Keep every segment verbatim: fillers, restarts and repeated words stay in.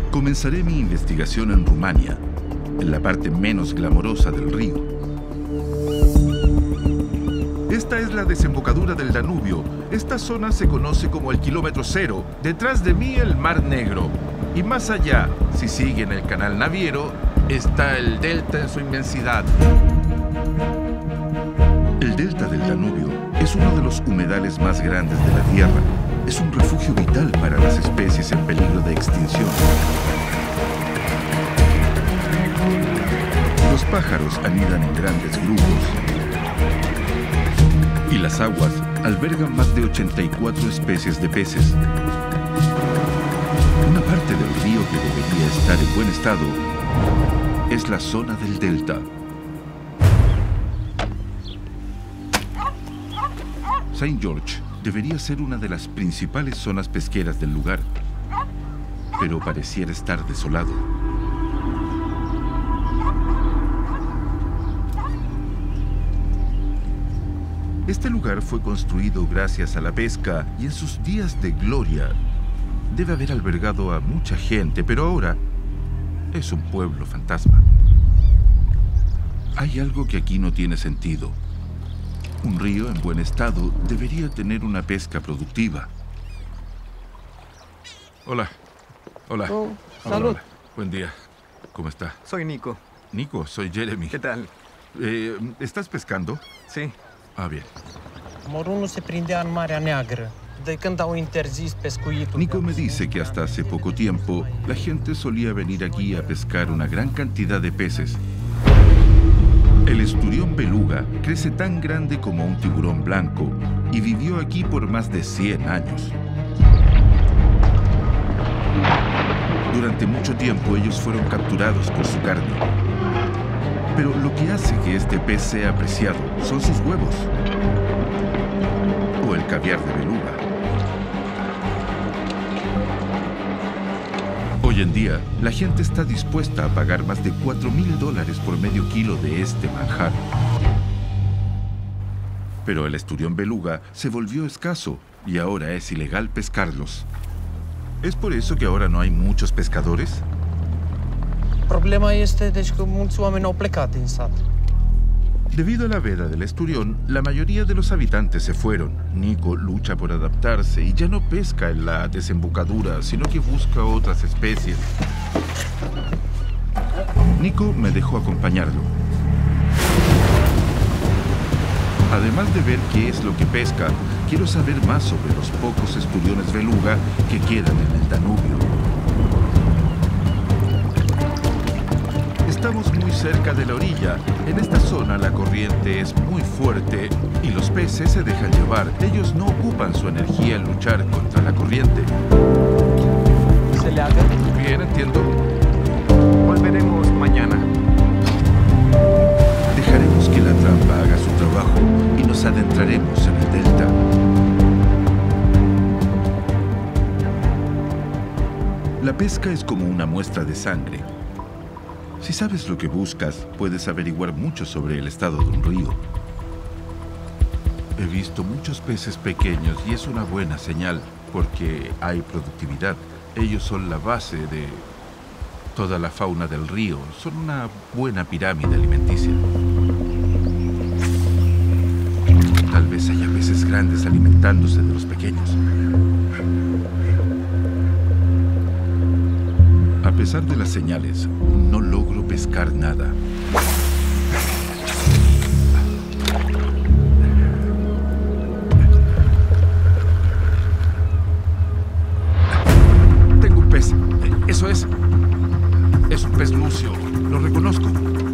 Comenzaré mi investigación en Rumania, en la parte menos glamorosa del río. Esta es la desembocadura del Danubio. Esta zona se conoce como el kilómetro cero. Detrás de mí el Mar Negro. Y más allá, si siguen el canal Naviero, está el delta en su inmensidad. El delta del Danubio es uno de los humedales más grandes de la Tierra. Es un refugio vital para las especies en peligro de extinción. Los pájaros anidan en grandes grupos. Y las aguas albergan más de ochenta y cuatro especies de peces. Una parte del río que debería estar en buen estado es la zona del delta. Saint George debería ser una de las principales zonas pesqueras del lugar, pero pareciera estar desolado. Este lugar fue construido gracias a la pesca y en sus días de gloria debe haber albergado a mucha gente, pero ahora es un pueblo fantasma. Hay algo que aquí no tiene sentido. Un río en buen estado debería tener una pesca productiva. Hola. Hola. Oh, hola, salud. hola. Buen día. ¿Cómo está? Soy Nico. Nico, soy Jeremy. ¿Qué tal? Eh, ¿Estás pescando? Sí. Ah, bien. Morul nu se prindea în Marea Neagră. De când au interzis pescuitul. Nico me dice que hasta hace poco tiempo la gente solía venir aquí a pescar una gran cantidad de peces. El esturión beluga crece tan grande como un tiburón blanco y vivió aquí por más de cien años. Durante mucho tiempo ellos fueron capturados por su carne. Pero lo que hace que este pez sea apreciado son sus huevos o el caviar de beluga. Hoy en día, la gente está dispuesta a pagar más de cuatro mil dólares por medio kilo de este manjar. Pero el esturión beluga se volvió escaso y ahora es ilegal pescarlos. ¿Es por eso que ahora no hay muchos pescadores? Problema este deci că mulți oameni au plecat din sat. Debido a la veda del esturión, la mayoría de los habitantes se fueron. Nico lucha por adaptarse y ya no pesca en la desembocadura, sino que busca otras especies. Nico me dejó acompañarlo. Además de ver qué es lo que pesca, quiero saber más sobre los pocos esturiones beluga que quedan en el Danubio. Estamos muy cerca de la orilla. En esta zona la corriente es muy fuerte y los peces se dejan llevar. Ellos no ocupan su energía en luchar contra la corriente. Se leagă? Bien, entiendo. Volveremos mañana. Dejaremos que la trampa haga su trabajo y nos adentraremos en el delta. La pesca es como una muestra de sangre. Si sabes lo que buscas, puedes averiguar mucho sobre el estado de un río. He visto muchos peces pequeños y es una buena señal porque hay productividad. Ellos son la base de toda la fauna del río. Son una buena pirámide alimenticia. Tal vez haya peces grandes alimentándose de los pequeños. A pesar de las señales, no logro pescar nada. Tengo un pez. Eso es. Es un pez lucio. Lo reconozco.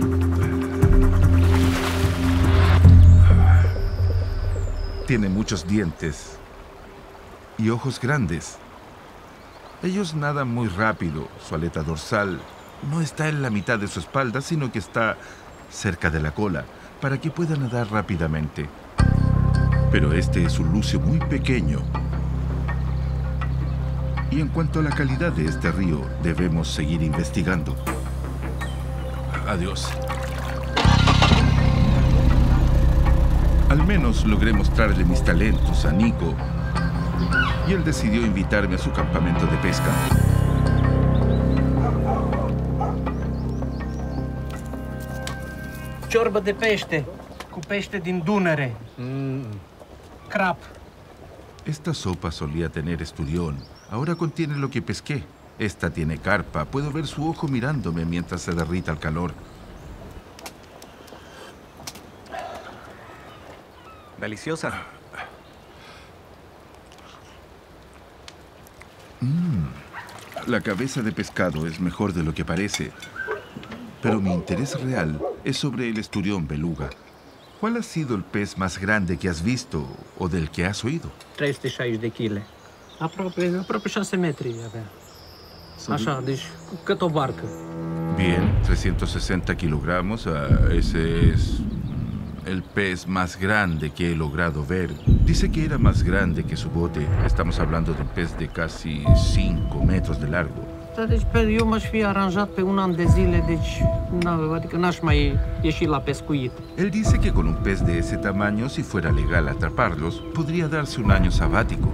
Tiene muchos dientes y ojos grandes. Ellos nadan muy rápido. Su aleta dorsal no está en la mitad de su espalda, sino que está cerca de la cola, para que pueda nadar rápidamente. Pero este es un lucio muy pequeño. Y en cuanto a la calidad de este río, debemos seguir investigando. Adiós. Al menos logré mostrarle mis talentos a Nico, y él decidió invitarme a su campamento de pesca. ciorbă de pește, cu pește din Dunăre. Mm. Crap. Esta sopa solía tener esturión. Ahora contiene lo que pesqué. Esta tiene carpa. Puedo ver su ojo mirándome mientras se derrita al calor. Deliciosa. Mm. La cabeza de pescado es mejor de lo que parece. Pero mi interés real es sobre el esturión beluga. ¿Cuál ha sido el pez más grande que has visto o del que has oído? trei sute șaizeci de kile. Aproape, aproape șase metri avea. Așa, deci cât o barcă. Bien, trescientos sesenta kilogramos. Ah, ese es mm, el pez más grande que he logrado ver. Dice que era más grande que su bote. Estamos hablando de un pez de casi cinco metros de largo. Da, deci pe, eu m-aș fi aranjat pe un an de zile, deci n- adică n-aș mai ieși la pescuit. Él dice que con un pez de ese tamaño, si fuera legal atraparlos, podría darse un año sabático.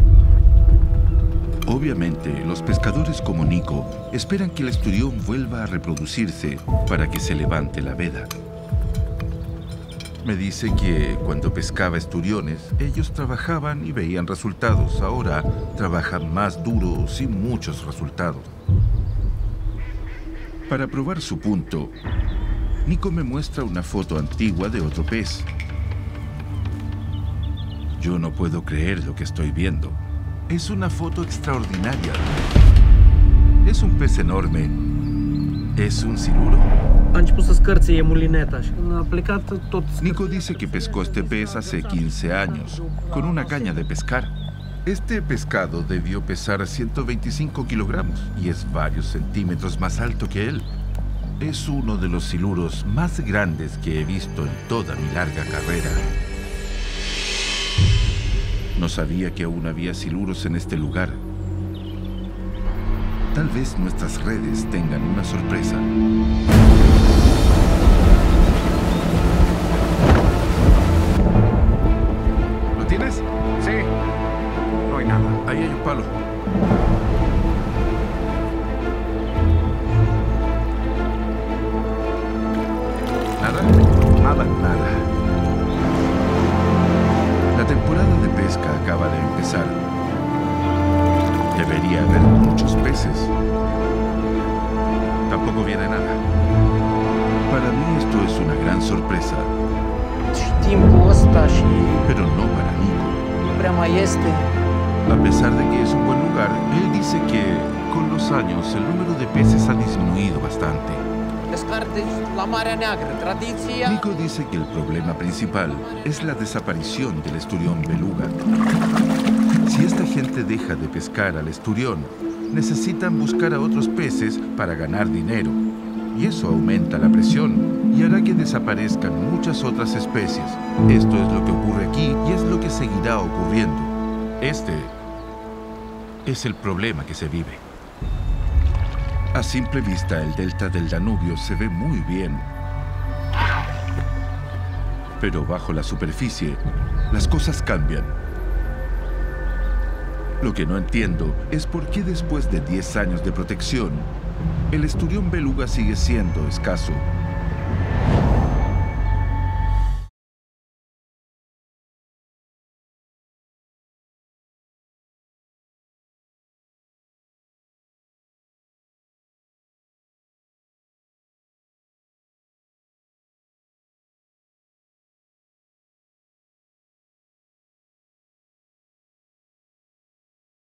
Obviamente, los pescadores como Nico esperan que el esturión vuelva a reproducirse para que se levante la veda. Me dice que cuando pescaba esturiones, ellos trabajaban y veían resultados. Ahora trabajan más duro sin muchos resultados. Para probar su punto, Nico me muestra una foto antigua de otro pez. Yo no puedo creer lo que estoy viendo. Es una foto extraordinaria. Es un pez enorme. Es un siluro. A început să scârție mulineta și când a plecat tot... Nico dice que pescó este pez hace quince años, con una caña de pescar. Este pescado debió pesar ciento veinticinco kilogramos y es varios centímetros más alto que él. Es uno de los siluros más grandes que he visto en toda mi larga carrera. No sabía que aún había siluros en este lugar. Tal vez nuestras redes tengan una sorpresa. ¿Lo tienes? Sí. No hay nada. Ahí hay un palo. ¿Nada? Nada. Nada. La temporada de pesca acaba de empezar. Debería haber muchos peces. Tampoco viene nada. Para mí esto es una gran sorpresa, Și timpul ăsta și pero no para Nico. nu prea mai este. A pesar de que es un buen lugar, él dice que con los años el número de peces ha disminuido bastante. Pescar de la Marea Neagră, tradiția... Nico dice que el problema principal es la desaparición del esturión beluga. Si esta gente deja de pescar al esturión, necesitan buscar a otros peces para ganar dinero. Y eso aumenta la presión y hará que desaparezcan muchas otras especies. Esto es lo que ocurre aquí y es lo que seguirá ocurriendo. Este es el problema que se vive. A simple vista, el delta del Danubio se ve muy bien. Pero bajo la superficie, las cosas cambian. Lo que no entiendo es por qué después de diez años de protección, el esturión beluga sigue siendo escaso